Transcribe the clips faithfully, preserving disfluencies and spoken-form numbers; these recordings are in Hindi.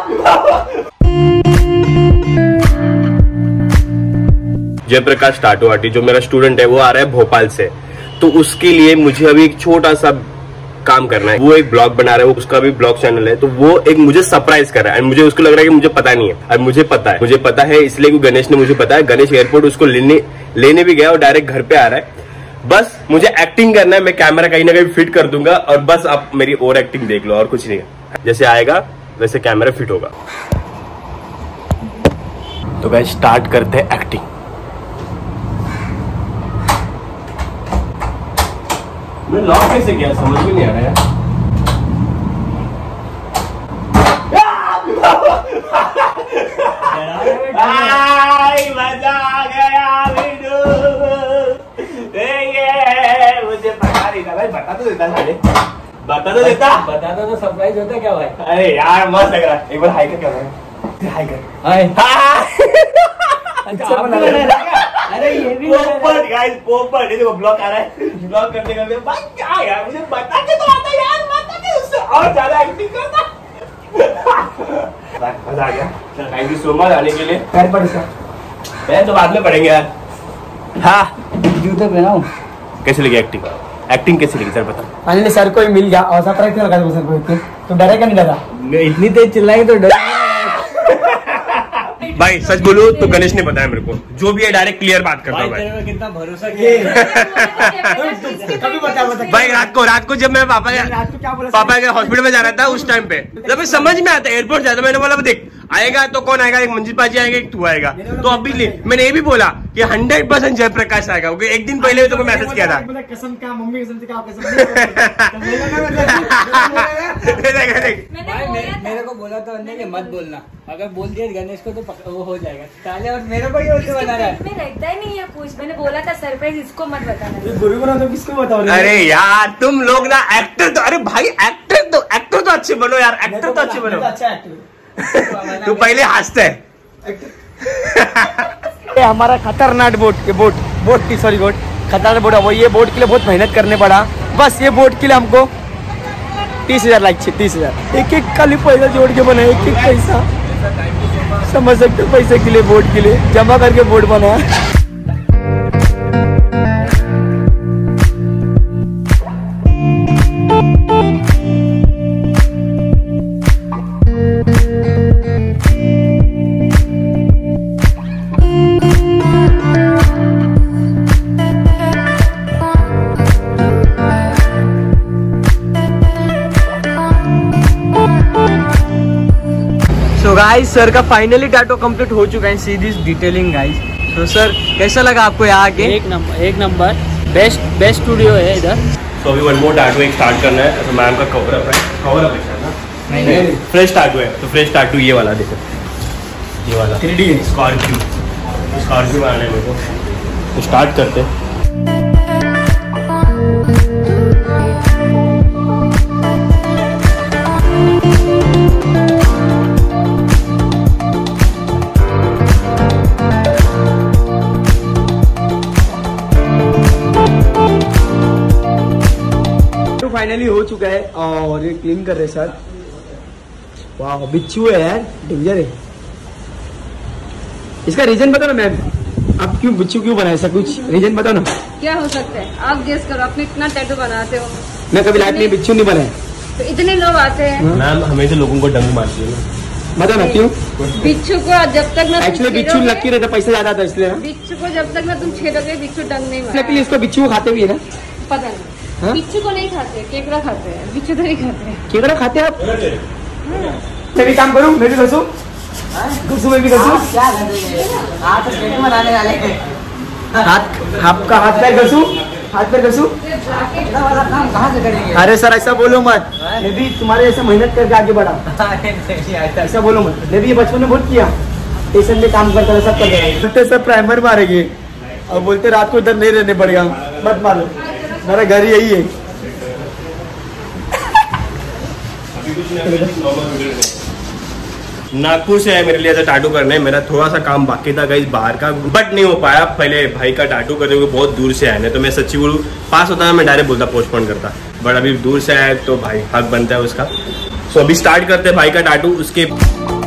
जयप्रकाश टाटोवाटी जो मेरा स्टूडेंट है वो आ रहा है भोपाल से, तो उसके लिए मुझे अभी एक छोटा सा काम करना है। वो एक ब्लॉग बना रहा है, वो उसका भी ब्लॉग चैनल है, तो वो एक मुझे सरप्राइज कर रहा है। मुझे उसको लग रहा है कि मुझे पता नहीं है, अब मुझे पता है, मुझे पता है इसलिए कि गणेश ने मुझे पता है। गणेश एयरपोर्ट उसको लेने लेने भी गया और डायरेक्ट घर पे आ रहा है। बस मुझे एक्टिंग करना है, मैं कैमरा कहीं ना कहीं फिट कर दूंगा और बस आप मेरी और एक्टिंग देख लो, और कुछ नहीं है। जैसे आएगा वैसे कैमरा फिट होगा। तो गाइस स्टार्ट करते हैं एक्टिंग। मैं लॉक कैसे किया समझ में नहीं आ रहा है। मजा आ गया मुझे पता नहीं था भाई, बता तो देता साढ़े बता तो देता बता तो सरप्राइज होता क्या भाई। अरे यार मस्त लग रहा है, एक बार हाई कर, क्या हाई कर, हाय अच्छा बना रहा है। अरे ये भी पोपट गाइस, पोपट ये देखो ब्लॉग आ रहा है, ब्लॉग करते करते भाई क्या यार मुझे बता के तो आता यार, बता के उससे और ज्यादा एक्टिंग करता। मजा आ गया, थैंक यू सो मच आने के लिए। पैर पड़ इसका, पैर तो बाद में पड़ेंगे यार। हाँ जूते पहनाऊं। कैसे लगी एक्टिंग, एक्टिंग कैसे लगी सर बता। फाइनली सर को ही मिल गया और सरप्राइज लगा दो सर को इतने, तो डरा क्या नहीं डरा, इतनी तेज चिल्लाएंगे तो डर। भाई सच बोलूं तो गणेश ने बताया मेरे को, जो भी है डायरेक्ट क्लियर बात करता हूँ भाई। कितना भरोसा किया। भाई रात को रात को जब मैं पापा पापा के हॉस्पिटल में जा रहा था उस टाइम पे, जब समझ में आता एयरपोर्ट जाता, मैंने बोला देख आएगा तो कौन आएगा, एक मंजिल पाजी आएगा, एक तू आएगा। तो अभी मैंने ये भी बोला कि हंड्रेड परसेंट जयप्रकाश आएगा, क्योंकि एक दिन पहले तो मैसेज किया था। कसम क्या मम्मी कसम से क्या मेरे को बोला था कि मत बोलना, अगर बोल दिया गणेश को तो वो हो जाएगा ताले, और मेरे को ही उल्टे बना रहा है। रहता ही नहीं है कुछ, मैंने बोला था सरप्राइज इसको मत बताना। गुरु बना तो किसको बताओ। अरे यार तुम लोग ना एक्टर तो, अरे भाई एक्टर तो एक्टर तो अच्छे बनो यार, एक्टर तो अच्छे बनो। अच्छा एक्टर तू पहले हंसते है। हमारा खतरनाक बोट के बोट बोट की सॉरी बोट खतरनाक बोट है वो, ये बोट के लिए बहुत मेहनत करने पड़ा। बस ये बोट के लिए हमको तीस हजार लाइक छे, तीस हजार एक एक खाली पैसा जोड़ के बना, एक एक पैसा समझ सकते हो, पैसे के लिए बोट के लिए जमा करके बोट बना। तो गाइस सर का फाइनली टैटू कंप्लीट हो चुका है। See this detailing guys. तो सर कैसा लगा आपको यहाँ आके? एक नंबर एक नंबर बेस्ट बेस्ट स्टूडियो है इधर। तो अभी वन मोर टैटू एक स्टार्ट करना है, तो मैम का कवर अप है, कवर अप है ना, नहीं फ्रेश टैटू है। तो फ्रेश टैटू ये वाला देखो, ये वाला थ्री डी स्कॉर्पियो, स्कॉर्पियो बनाना है मेरे को। तो स्टार्ट करते हैं। फाइनली हो चुका है और ये क्लीन कर रहे सर। वाह बिच्छू है यार, डेंजर है। इसका रीजन बताओ ना मैम, आप क्यों बिच्छू क्यों बनाए, ऐसा कुछ रीजन बताओ ना। क्या हो सकता है आप गेस करो, अपने इतना टैटू बनाते हो। मैं कभी लाइफ में बिच्छू नहीं बनाया। तो इतने लोग आते हैं। मैम हमेशा लोगों को डंग मारती है ना, बताओ ना क्यों। बिच्छू को जब तक ना एक्चुअली बिच्छू लकी रहता, पैसा ज्यादा था इसलिए। बिच्छू को जब तक ना तुम छेदोगे बिच्छू डंग नहीं मारेगा। लकीली इसको बिच्छू खाते भी है ना, पता नहीं। हाँ? बिच्छू को नहीं खाते, केकड़ा खाते हैं, बिच्छू तो नहीं खाते। केकड़ा खाते हैं आप? मैं भी काम करूँ, मैं भी घसू घसू मैं भी घसू हाथ आपका हाथ पैर घसू, हाथ पैर घसू। अरे सर ऐसा बोलो मत, मैं भी तुम्हारे ऐसा मेहनत करके आगे बढ़ा। ऐसा बोलो मत, मैं भी ये बचपन में बहुत किया, स्टेशन में काम करता था, सब करते सब प्राइमर मारेंगे और बोलते रात को इधर नहीं रहने पड़ेगा। मत मारो, मेरा घर यही है। नागपुर से है मेरे लिए टैटू करना है, मेरा थोड़ा सा काम बाकी था गाइस बाहर का, बट नहीं हो पाया। पहले भाई का टैटू करते हुए बहुत दूर से आए, तो मैं सच्ची बोलूं पास होता है मैं डायरेक्ट बोलता पोस्टपोन करता, बट अभी दूर से आया तो भाई हक बनता है उसका। सो अभी स्टार्ट करते हैं भाई का टैटू। उसके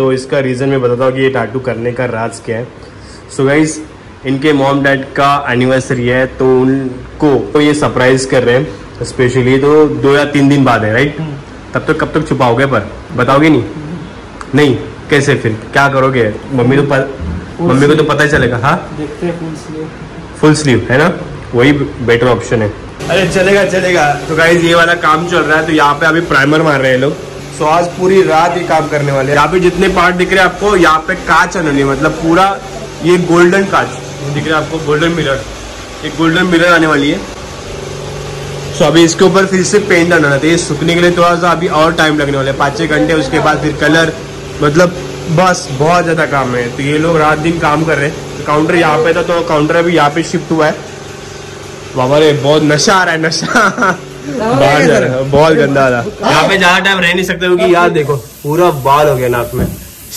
तो इसका रीज़न मैं बताता हूँ कि ये टैटू करने का राज क्या है। सो गाइस, इनके मॉम डैड का एनिवर्सरी है तो उनको तो ये सरप्राइज कर रहे हैं स्पेशली, तो दो या तीन दिन बाद है राइट। तब तक कब तक छुपाओगे, पर बताओगे नहीं? नहीं कैसे, फिर क्या करोगे? मम्मी तो पर, मम्मी को तो पता ही चलेगा। हाँ देखते हैं फुल स्लीव, फुल स्लीव है ना, वही बेटर ऑप्शन है। अरे चलेगा चलेगा। तो गाइस ये वाला काम चल रहा है, तो यहाँ पे अभी प्राइमर मार रहे हैं लोग। सो आज पूरी रात ये काम करने वाले हैं। यहाँ पे जितने पार्ट दिख रहे हैं आपको, यहाँ पे कांच आने वाली है, मतलब पूरा ये गोल्डन कांच दिख रहा है आपको, गोल्डन मिरर, एक गोल्डन मिरर आने वाली है। सो अभी इसके ऊपर फिर से पेंट आना है, तो ये सूखने के लिए थोड़ा सा अभी और टाइम लगने वाला है, पाँच छः घंटे। उसके बाद फिर कलर, मतलब बस बहुत ज़्यादा काम है। तो ये लोग रात दिन काम कर रहे हैं। तो काउंटर यहाँ पे था, तो काउंटर अभी यहाँ पे शिफ्ट हुआ है। बाबा रे बहुत नशा आ रहा है, नशा बाहर जा रहा है, बहुत गंदा आ रहा है। यहाँ पे ज्यादा टाइम रह नहीं सकते क्योंकि यार देखो पूरा बाल हो गया नाक में,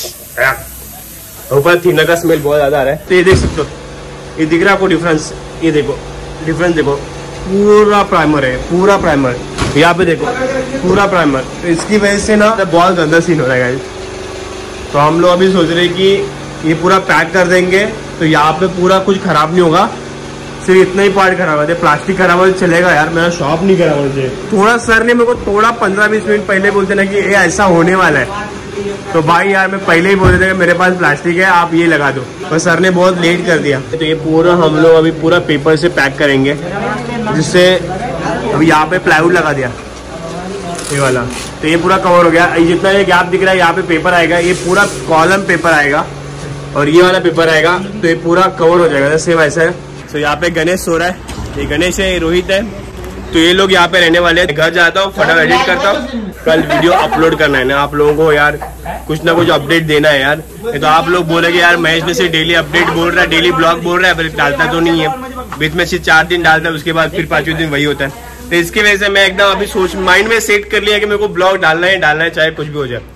ऊपर थीना का स्मेल बहुत ज्यादा आ रहा है। तो ये देख सकते हो, ये दिख रहा है आपको डिफरेंस, ये देखो डिफरेंस देखो, पूरा प्राइमर है, पूरा प्राइमर। यहाँ पे देखो पूरा प्राइमर। तो इसकी वजह से ना बहुत गंदा सीन हो रहा है। तो हम लोग अभी सोच रहे हैं कि ये पूरा पैक कर देंगे, तो यहाँ पे पूरा कुछ खराब नहीं होगा, सिर्फ इतना ही पार्ट खराब है। प्लास्टिक खराब हो चलेगा यार, मेरा शॉप नहीं खराब होना चाहिए। थोड़ा सर ने मेरे को थोड़ा पंद्रह बीस मिनट पहले बोलते ना कि ये ऐसा होने वाला है, तो भाई यार मैं पहले ही बोल देता कि मेरे पास प्लास्टिक है, आप ये लगा दो, पर सर ने बहुत लेट कर दिया। तो ये पूरा हम लोग अभी पूरा पेपर से पैक करेंगे, जिससे अभी यहाँ पे प्लाईवुड लगा दिया ये वाला, तो ये पूरा कवर हो गया। जितना ये गैप दिख रहा है यहाँ पे पेपर आएगा, ये पूरा कॉलम पेपर आएगा और ये वाला पेपर आएगा, तो ये पूरा कवर हो जाएगा सेम ऐसा है। तो यहाँ पे गणेश सो रहा है, ये गणेश है, ये रोहित है। तो ये लोग यहाँ पे रहने वाले हैं। घर जाता हूँ, फटाफट एडिट करता हूँ, कल वीडियो अपलोड करना है ना आप लोगों को यार, कुछ ना कुछ अपडेट देना है यार। तो आप लोग बोलेंगे यार महेश ने से डेली अपडेट बोल रहा है, डेली ब्लॉग बोल रहा है, पर डालता तो नहीं है, बीच में सिर्फ चार दिन डालता है, उसके बाद फिर पांचवें दिन वही होता है। तो इसकी वजह से मैं एकदम अभी सोच माइंड में सेट कर लिया कि मेरे को ब्लॉग डालना है डालना है चाहे कुछ भी हो जाए।